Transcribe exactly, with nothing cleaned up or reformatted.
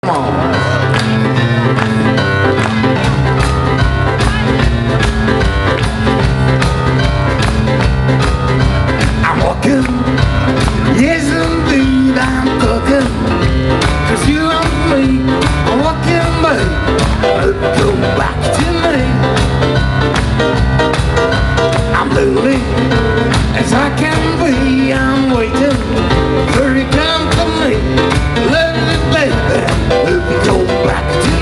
I'm walking, yes indeed I'm cooking, 'cause you love me. I'm walking, babe, go back to me. I'm lonely as I can be. I'm waiting for you to come to me. Love me, baby, go back to me.